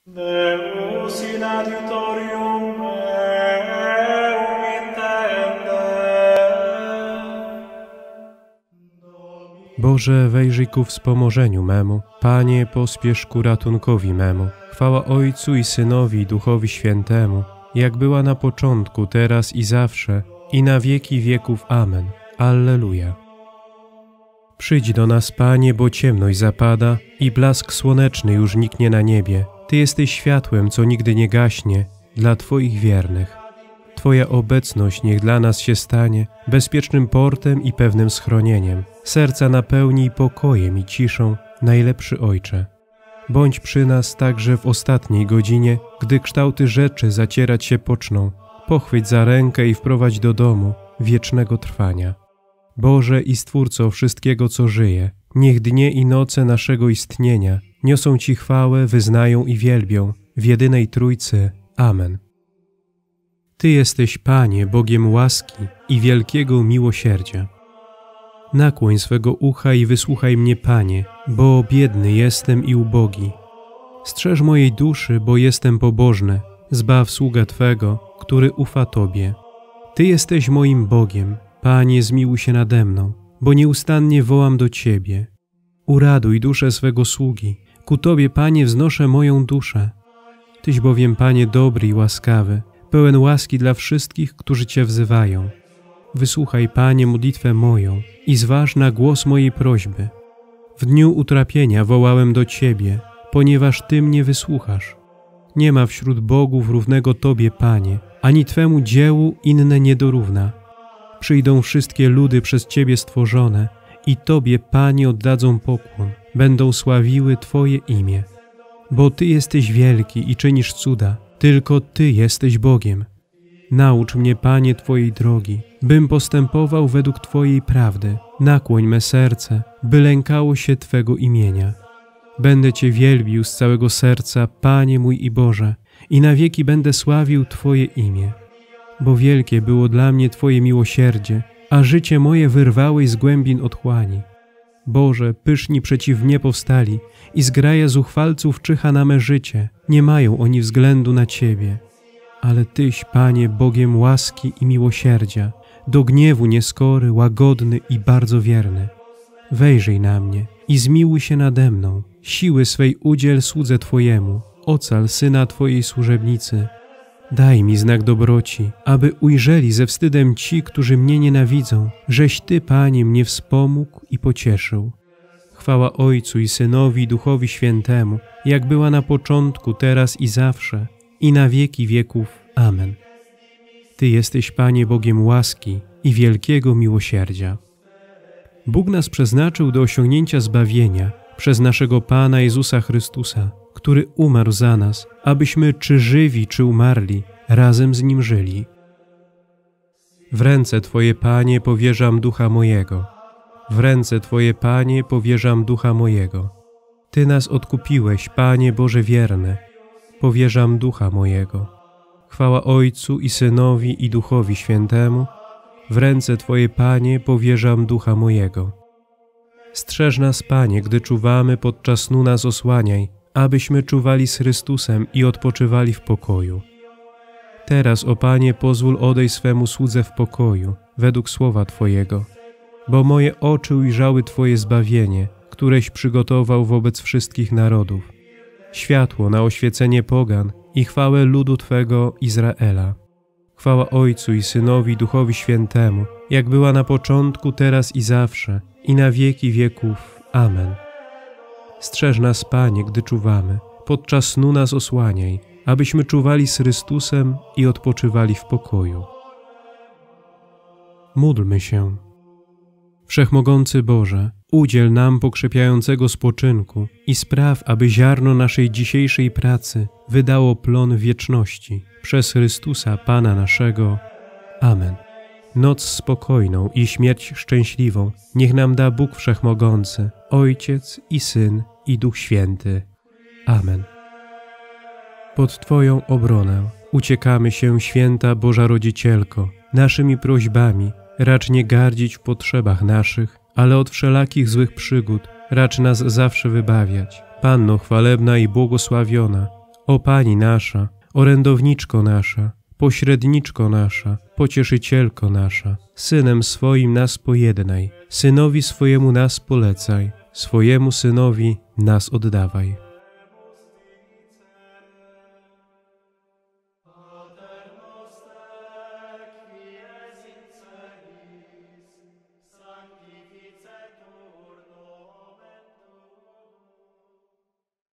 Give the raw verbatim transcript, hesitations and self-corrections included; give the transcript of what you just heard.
Deus in adiutorium meum intende. Boże, wejrzyj ku wspomożeniu memu. Panie, pospiesz ku ratunkowi memu. Chwała Ojcu i Synowi i Duchowi Świętemu, jak była na początku, teraz i zawsze, i na wieki wieków. Amen. Alleluja. Przyjdź do nas, Panie, bo ciemność zapada i blask słoneczny już niknie na niebie. Ty jesteś światłem, co nigdy nie gaśnie, dla Twoich wiernych. Twoja obecność niech dla nas się stanie bezpiecznym portem i pewnym schronieniem. Serca napełnij pokojem i ciszą, najlepszy Ojcze. Bądź przy nas także w ostatniej godzinie, gdy kształty rzeczy zacierać się poczną. Pochwyć za rękę i wprowadź do domu wiecznego trwania. Boże i Stwórco wszystkiego, co żyje, niech dnie i noce naszego istnienia niosą Ci chwałę, wyznają i wielbią w jedynej Trójcy. Amen. Ty jesteś, Panie, Bogiem łaski i wielkiego miłosierdzia. Nakłoń swego ucha i wysłuchaj mnie, Panie, bo biedny jestem i ubogi. Strzeż mojej duszy, bo jestem pobożny. Zbaw sługę Twego, który ufa Tobie. Ty jesteś moim Bogiem. Panie, zmiłuj się nade mną, bo nieustannie wołam do Ciebie. Uraduj duszę swego sługi. Ku Tobie, Panie, wznoszę moją duszę. Tyś bowiem, Panie, dobry i łaskawy, pełen łaski dla wszystkich, którzy Cię wzywają. Wysłuchaj, Panie, modlitwę moją i zważ na głos mojej prośby. W dniu utrapienia wołałem do Ciebie, ponieważ Ty mnie wysłuchasz. Nie ma wśród bogów równego Tobie, Panie, ani Twemu dziełu inne nie dorówna. Przyjdą wszystkie ludy przez Ciebie stworzone i Tobie, Panie, oddadzą pokłon, będą sławiły Twoje imię. Bo Ty jesteś wielki i czynisz cuda, tylko Ty jesteś Bogiem. Naucz mnie, Panie, Twojej drogi, bym postępował według Twojej prawdy. Nakłoń me serce, by lękało się Twego imienia. Będę Cię wielbił z całego serca, Panie mój i Boże, i na wieki będę sławił Twoje imię. Bo wielkie było dla mnie Twoje miłosierdzie, a życie moje wyrwałeś z głębin otchłani. Boże, pyszni przeciw mnie powstali i zgraja zuchwalców czyha na me życie. Nie mają oni względu na Ciebie. Ale Tyś, Panie, Bogiem łaski i miłosierdzia, do gniewu nieskory, łagodny i bardzo wierny. Wejrzyj na mnie i zmiłuj się nade mną. Siły swej udziel słudze Twojemu, ocal syna Twojej służebnicy. Daj mi znak dobroci, aby ujrzeli ze wstydem ci, którzy mnie nienawidzą, żeś Ty, Panie, mnie wspomógł i pocieszył. Chwała Ojcu i Synowi i Duchowi Świętemu, jak była na początku, teraz i zawsze, i na wieki wieków. Amen. Ty jesteś, Panie, Bogiem łaski i wielkiego miłosierdzia. Bóg nas przeznaczył do osiągnięcia zbawienia przez naszego Pana Jezusa Chrystusa, który umarł za nas, abyśmy czy żywi, czy umarli, razem z Nim żyli. W ręce Twoje, Panie, powierzam ducha mojego. W ręce Twoje, Panie, powierzam ducha mojego. Ty nas odkupiłeś, Panie Boże wierny. Powierzam ducha mojego. Chwała Ojcu i Synowi i Duchowi Świętemu. W ręce Twoje, Panie, powierzam ducha mojego. Strzeż nas, Panie, gdy czuwamy, podczas snu nas osłaniaj, abyśmy czuwali z Chrystusem i odpoczywali w pokoju. Teraz, o Panie, pozwól odejść swemu słudze w pokoju, według słowa Twojego, bo moje oczy ujrzały Twoje zbawienie, któreś przygotował wobec wszystkich narodów, światło na oświecenie pogan i chwałę ludu Twego Izraela. Chwała Ojcu i Synowi i Duchowi Świętemu, jak była na początku, teraz i zawsze, i na wieki wieków. Amen. Strzeż nas, Panie, gdy czuwamy, podczas snu nas osłaniaj, abyśmy czuwali z Chrystusem i odpoczywali w pokoju. Módlmy się. Wszechmogący Boże, udziel nam pokrzepiającego spoczynku i spraw, aby ziarno naszej dzisiejszej pracy wydało plon wieczności przez Chrystusa Pana naszego. Amen. Noc spokojną i śmierć szczęśliwą niech nam da Bóg Wszechmogący, Ojciec i Syn i Duch Święty. Amen. Pod Twoją obronę uciekamy się, święta Boża Rodzicielko, naszymi prośbami. Racz nie gardzić w potrzebach naszych, ale od wszelakich złych przygód racz nas zawsze wybawiać. Panno chwalebna i błogosławiona, O Pani nasza, orędowniczko nasza, pośredniczko nasza, pocieszycielko nasza, Synem swoim nas pojednaj, Synowi swojemu nas polecaj, swojemu Synowi nas oddawaj.